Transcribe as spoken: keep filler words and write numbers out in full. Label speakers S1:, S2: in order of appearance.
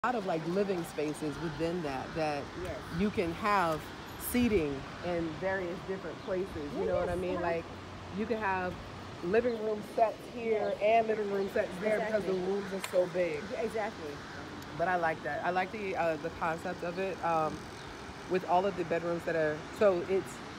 S1: a lot of like living spaces within that that
S2: Yes.
S1: you can have seating in various different places. You know what I
S2: Yes,
S1: mean?
S2: uh-huh.
S1: Like you can have living room sets here
S2: Yes.
S1: and living room sets there because the
S2: Exactly.
S1: rooms are so big.
S2: Exactly.
S1: But I like that. I like the uh, the concept of it. Um, with all of the bedrooms that are so it's